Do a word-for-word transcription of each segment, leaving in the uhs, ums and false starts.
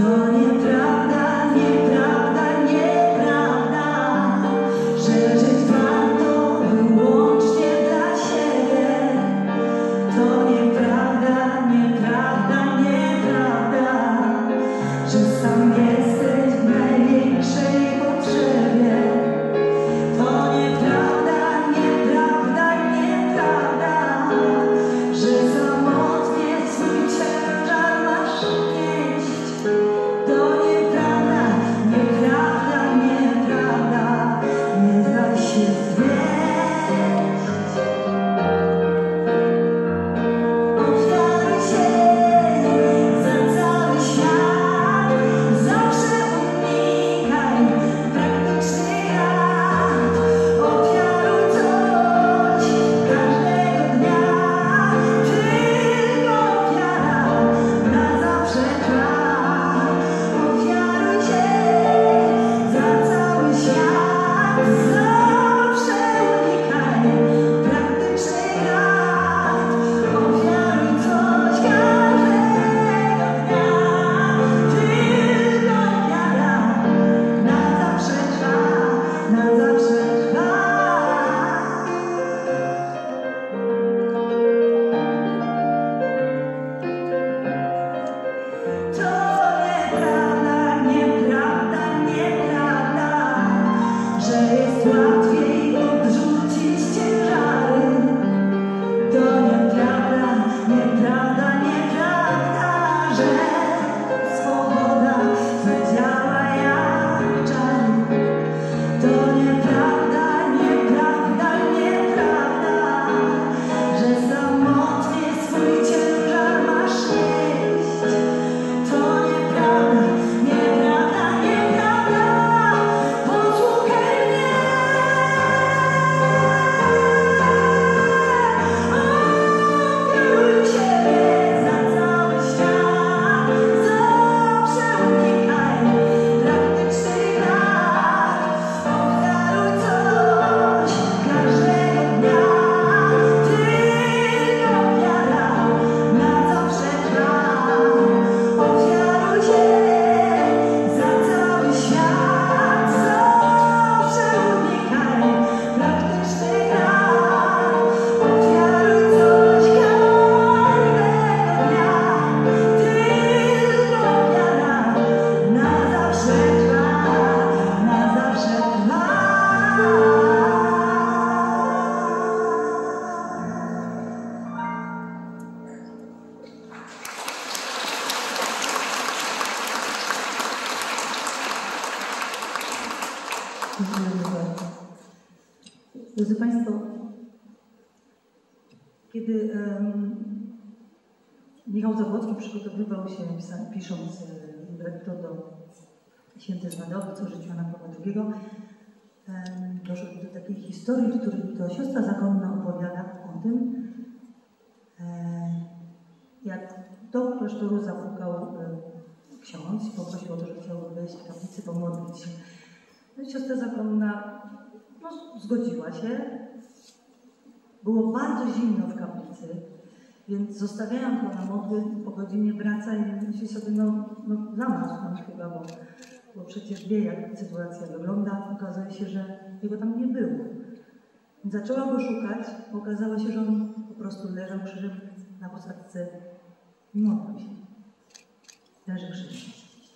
Drodzy Państwo, kiedy um, Michał Zabłocki przygotowywał się, pisząc libretto do Święty Zmadowic o życiu Jana Pawła drugiego, um, doszło do takiej historii, w której to siostra zakonna opowiada o tym, um, jak do klasztoru zapukał um, ksiądz i poprosił o to, że chciał wejść w kaplicy, pomodlić się. No i siostra zakonna no, zgodziła się. Było bardzo zimno w kaplicy, więc zostawiając go na modły, po godzinie wraca i myśli sobie, no, no zamarzł nam chyba, bo, bo przecież wie, jak sytuacja wygląda. Okazuje się, że jego tam nie było. Więc zaczęła go szukać, okazało się, że on po prostu leżał krzyżem na posadzce i modlił się. Leży krzyżem.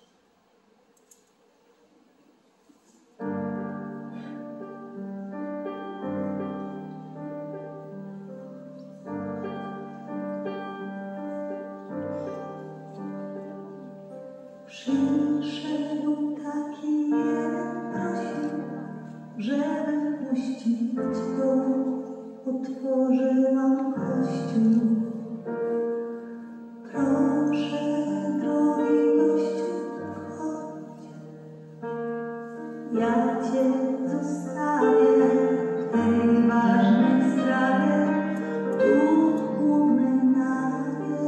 Przyszedł taki jeden, prosił, żeby wpuścić go, otworzyłam kościół. Proszę, drogi gościu, wchodź, ja cię zostawię w tej ważnej sprawie, tu w głównej nawie.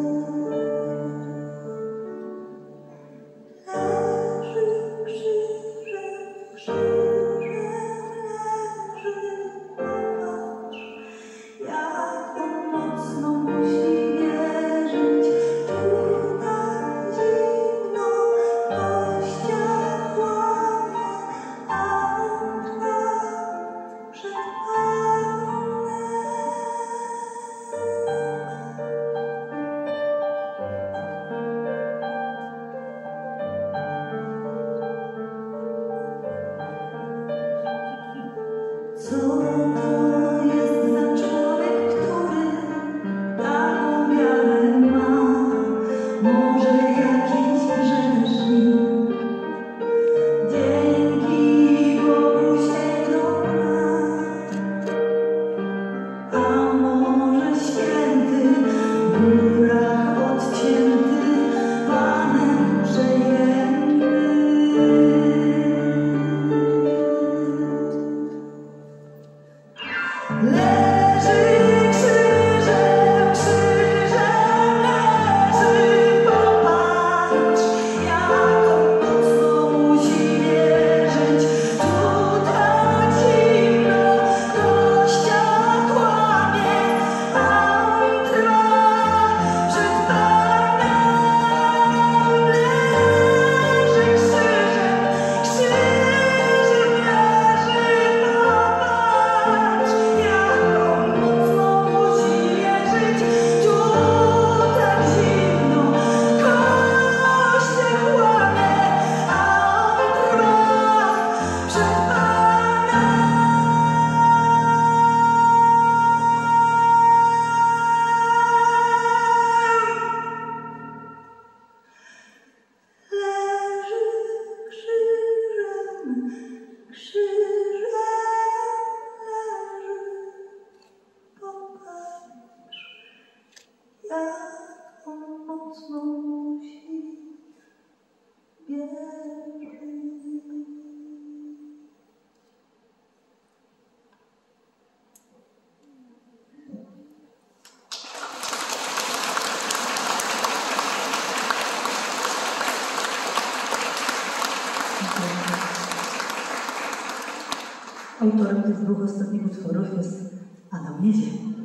Autorem tych dwóch ostatnich utworów jest Adam Niedziel.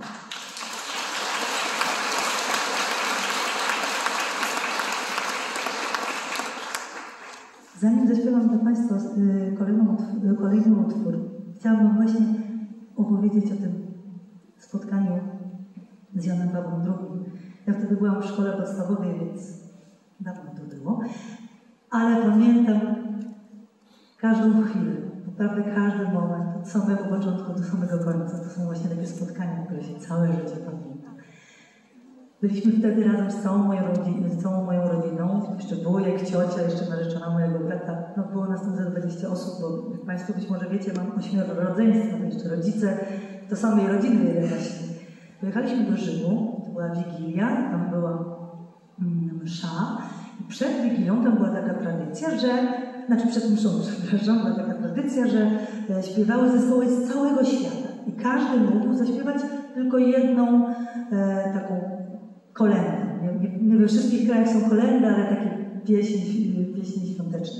Zanim zaśpiewam dla Państwa kolejną, kolejny utwór, chciałabym właśnie opowiedzieć o tym spotkaniu z Janem Pawłem drugim. Ja wtedy byłam w szkole podstawowej, więc dawno to było, ale pamiętam każdą chwilę, naprawdę każdy moment, od samego początku do samego końca. To są właśnie takie spotkania, które się całe życie pamięta. Byliśmy wtedy razem z całą moją, rodziną, z całą moją rodziną, jeszcze wujek, ciocia, jeszcze narzeczona mojego brata. No było nas tam za dwadzieścia osób, bo jak Państwo być może wiecie, mam ośmioro rodzeństwa, to jeszcze rodzice do samej rodziny jedenaście. Pojechaliśmy do Rzymu, to była Wigilia, tam była mm, msza. I przed Wigilią tam była taka tradycja, że, znaczy przed mszą, przepraszam, była taka tradycja, że e, śpiewały zespoły z całego świata. I każdy mógł zaśpiewać tylko jedną e, taką kolędę. Nie, nie, nie we wszystkich krajach są kolendy, ale takie pieśni, pieśni świąteczne.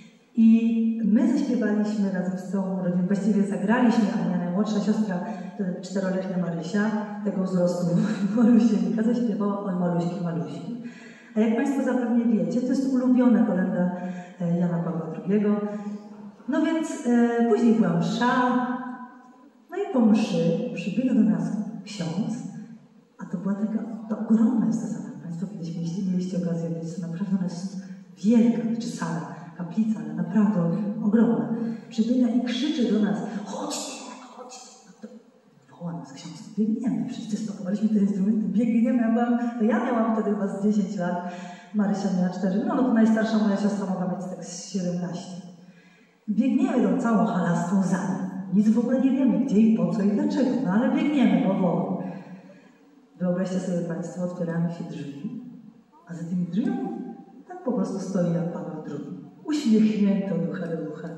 I my zaśpiewaliśmy razem z całą rodziną, właściwie zagraliśmy, a moja najmłodsza siostra, czteroletnia Marysia, tego wzrostu Malusieńka, zaśpiewała Oj Maluśki, Maluśki. A jak Państwo zapewne wiecie, to jest ulubiona kolenda Jana Pawła drugiego. No więc e, później była msza, no i po mszy przybiega do nas ksiądz, a to była taka, to ogromna jest ta sala. Państwo kiedyś mieliście, mieliście okazję wiedzieć, to naprawdę ona jest wielka, czy sala, kaplica, ale naprawdę ogromna. Przybiega i krzyczy do nas, chodźcie, chodźcie. No to woła nas ksiądz, biegniemy, wszyscy spakowaliśmy te instrumenty, biegniemy. Ja, byłam, ja miałam wtedy chyba z dziesięć lat, Marysia miała cztery, no, no to najstarsza moja siostra mogła mieć tak z siedemnaście. Biegniemy tą całą halastą za nim. Nic w ogóle nie wiemy, gdzie i po co i dlaczego, no ale biegniemy, bo woła. Wyobraźcie sobie Państwo, otwierają się drzwi, a za tymi drzwiami tak po prostu stoi Jan Paweł drugi. Uśmiechnięty od ucha do ucha.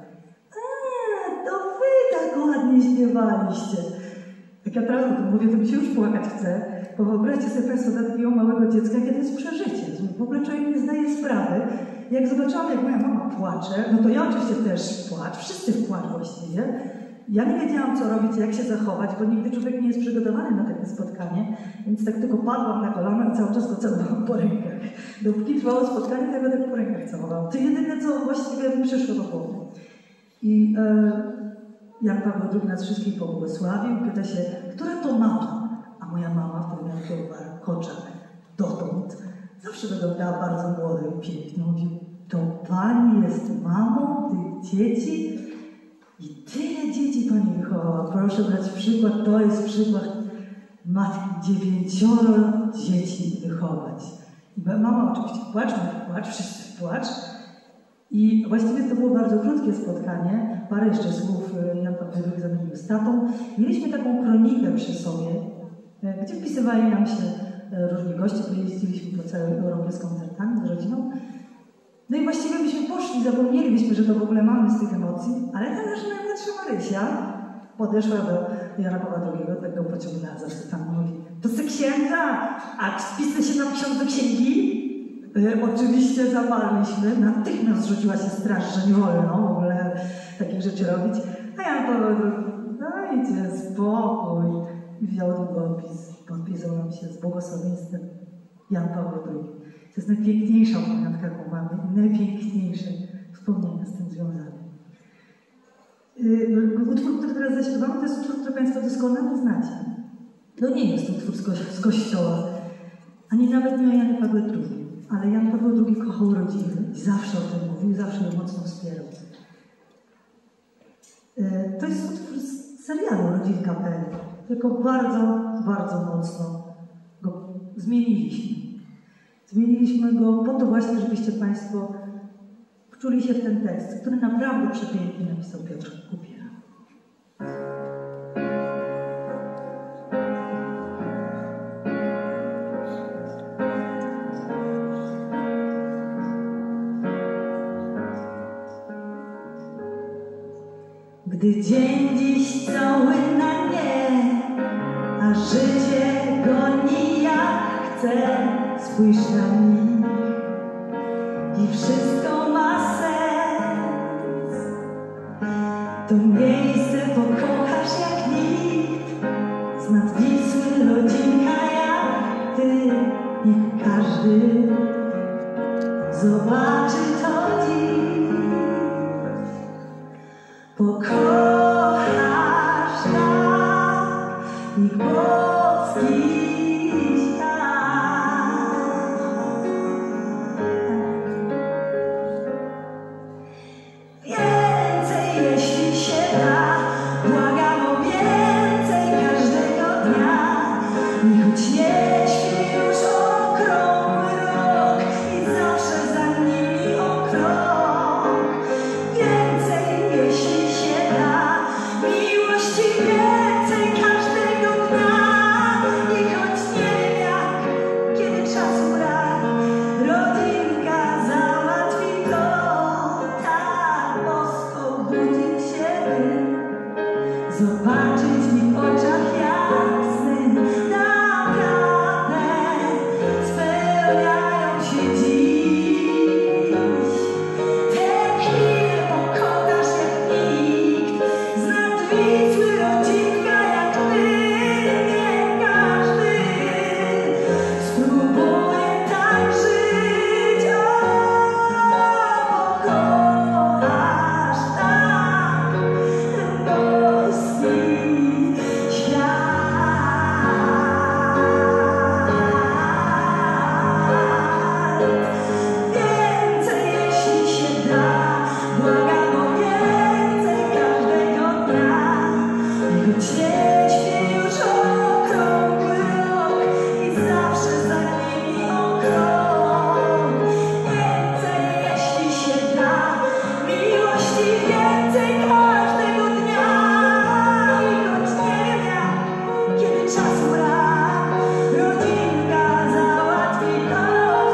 A, to wy tak ładnie śpiewaliście. Jak ja prawdę to mówię, to mi się już płakać chce, bo wyobraźcie sobie Państwo dla takiego małego dziecka, jakie to jest przeżycie. W ogóle człowiek nie zdaje sprawy. Jak zobaczyłam, jak moja mama płacze, no to ja oczywiście też płacz, wszyscy w płacz właściwie. Ja nie wiedziałam, co robić, jak się zachować, bo nigdy człowiek nie jest przygotowany na takie spotkanie, więc tak tylko padłam na kolana i cały czas go całowałam po rękach. Dopóki trwało spotkanie, tego tak po rękach całowałam. To jedyne, co właściwie mi przyszło do głowy. I e, Jan Paweł drugi nas wszystkich pobłogosławił, pyta się, która to mama? A moja mama, wtedy miała takiego warkocza dotąd, zawsze wyglądała bardzo młodo i pięknie. Mówił, to pani jest mamą tych dzieci? I tyle dzieci pani wychowała. Proszę brać przykład, to jest przykład matki, dziewięcioro dzieci wychować. I mama oczywiście płacz, my płacz, wszyscy w płacz. I właściwie to było bardzo krótkie spotkanie. Parę jeszcze słów Jan Paweł drugi zamienił z tatą. Mieliśmy taką kronikę przy sobie, gdzie wpisywali nam się różni goście, bo jeździliśmy po całej Europie z koncertami, z rodziną. No i właściwie byśmy poszli, zapomnielibyśmy, że to w ogóle mamy z tych emocji, ale ta nasza najmłodsza Marysia podeszła do Jana Pawła drugiego, tak go pociągnęła za tam mówi, to se księdza, a spisy się nam ksiądz do księgi? Y, oczywiście zamarliśmy, natychmiast rzuciła się straż, że nie wolno w ogóle takich rzeczy robić, a Jan Paweł drugi, dajcie spokój, i wziął długopis, podpisał nam się z błogosławieństwem Jan Paweł drugi. To jest najpiękniejsza pamiątka, jaką mamy i najpiękniejsze wspomnienia z tym związane. Yy, utwór, który teraz zaśpiewamy, to jest utwór, który Państwo doskonale znacie. To nie jest utwór z, ko z kościoła, ani nawet nie o Janie Pawle drugim, ale Jan Paweł drugi kochał rodzinę i zawsze o tym mówił, zawsze ją mocno wspierał. Yy, to jest utwór z serialu Rodzinka kropka p l, tylko bardzo, bardzo mocno go zmieniliśmy. Zmieniliśmy go po to właśnie, żebyście Państwo wczuli się w ten tekst, który naprawdę przepięknie napisał Piotr Kupiera. Gdy dzień dziś cały na nie, a życie goni jak chce, spójrz na nich i wszystko ma sens. To miejsce po każdy zobaczy to dziś, pokochasz tak ich boski świat. Więcej, jeśli się da, błagam o więcej każdego dnia. I choć nie śpię już okrągły rok i zawsze za nimi o krok. Więcej, jeśli się da, miłości więcej każdego dnia. I choć nie wiem jak, kiedy czasu brak, rodzinka załatwi to. Tak bosko budzić się, by zobaczyć mi w oczach jasnym. Naprawdę spełniają się dziś te chwile, pokochasz jak nikt. Z nad Wisły rodzinka jak ty, nie każdy spróbuje tak żyć. O, pokochasz tak boski świat. Więcej, jeśli się da, błagam o więcej każdego dnia. I choć nie śpię już okrągły rok i zawsze za nimi o krok. Więcej, jeśli się da, miłości więcej każdego dnia. I choć nie wiem jak, kiedy czasu brak, rodzinka załatwi to.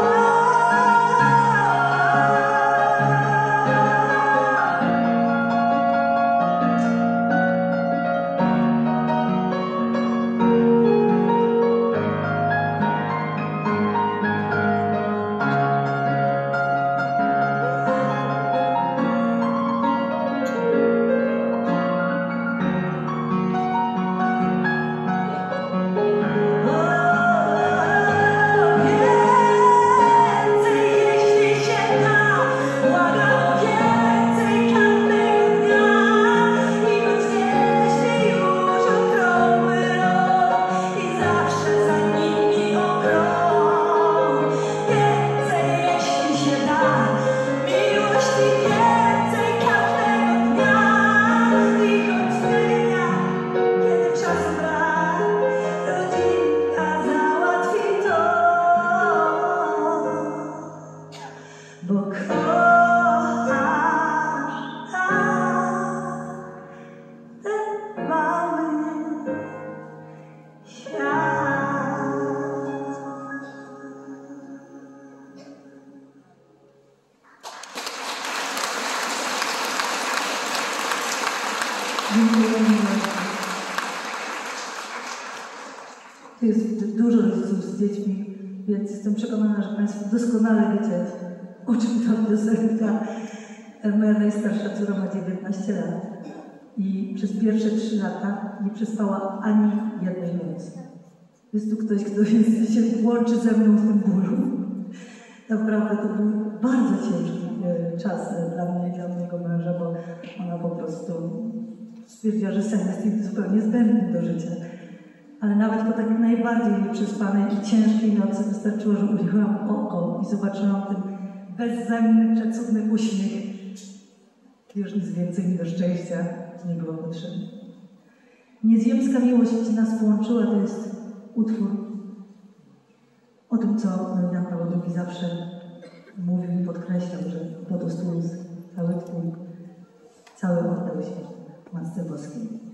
Więcej, jeśli się da, błagam o więcej każdego dnia. I choć nie śpię już okrągły rok i zawsze za nimi o krok. Więcej, jeśli się da, miłości więcej każdego dnia. I choć nie wiem jak, kiedy czasu brak, rodzinka załatwi to. Bo kochasz tak ten mały świat. Dziękuję bardzo. Tu jest dużo rodziców z dziećmi, więc jestem przekonana, że Państwo doskonale wiecie, o czym ta piosenka. Moja najstarsza córka ma dziewiętnaście lat i przez pierwsze trzy lata nie przespała ani jednej nocy. Jest tu ktoś, kto jest, się łączy ze mną w tym bólu. Naprawdę to był bardzo ciężki e, czas e, dla mnie i dla mojego męża, bo ona po prostu stwierdziła, że sen jest jej zupełnie zbędny do życia. Ale nawet po takiej najbardziej nieprzespanej i ciężkiej nocy wystarczyło, że uliłam oko i zobaczyłam ten bezzębny, przecudny uśmiech. Już nic więcej mi do szczęścia nie było potrzebne. Nieziemska miłość, która nas połączyła, to jest utwór o tym, co Jan Paweł drugi zawsze mówił i podkreślał, że Wodostus, cały Twój, cały oddał się Matce Boskiej.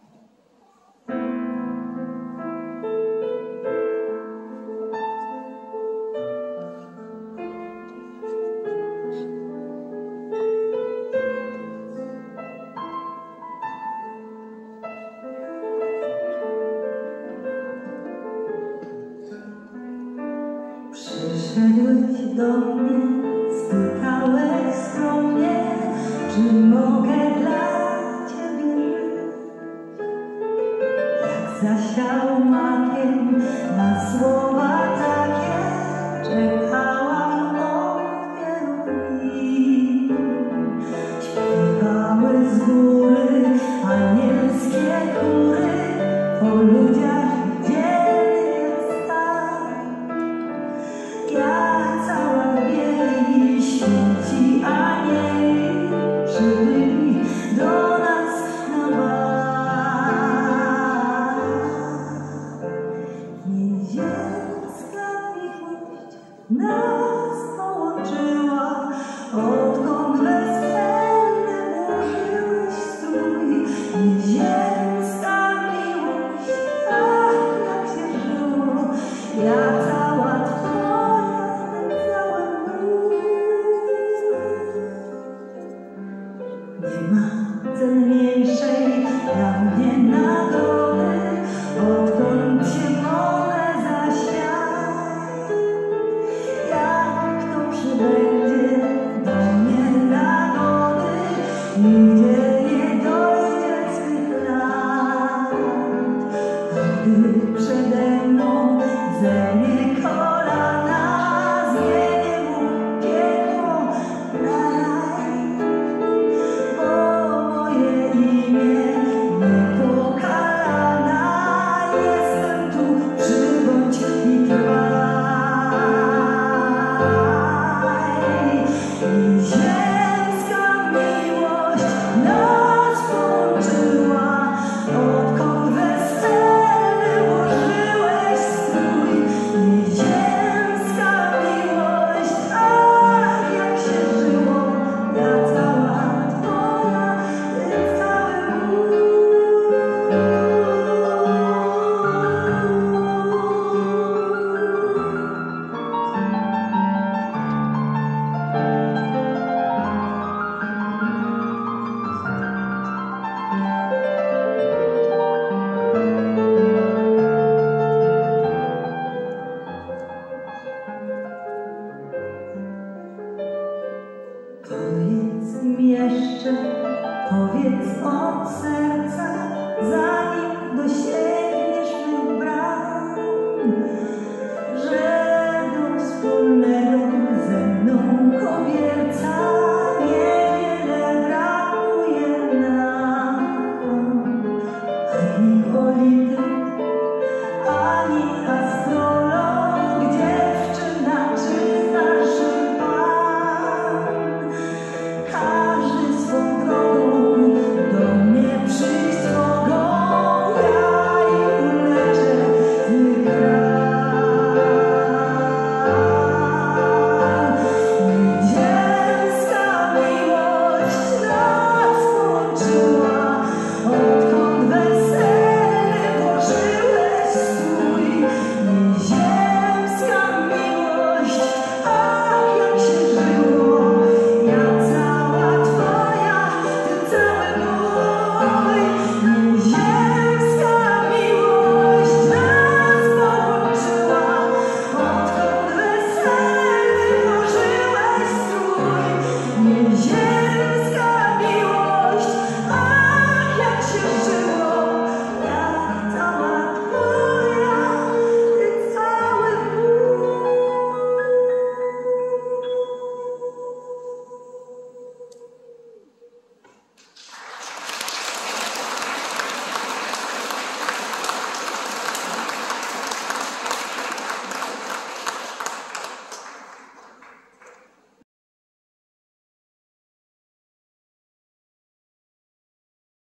Przyszedłeś do mnie, spytałeś skromnie, czy mogę dla Ciebie żyć. Jak zasiał makiem na słowa takie, czekałam od wielu dni. Śpiewały z góry anielskie chóry, o ludziach dzielnych stan. Ja cała w bieli, święci anieli przybyli do nas na bal. Nieziemska miłość nas połączyła, odkąd weselny włożyłeś strój. Nieziemska miłość, ach, jak się żyło, ja cała twoja, ten cały mój. Nie ma cenniejszej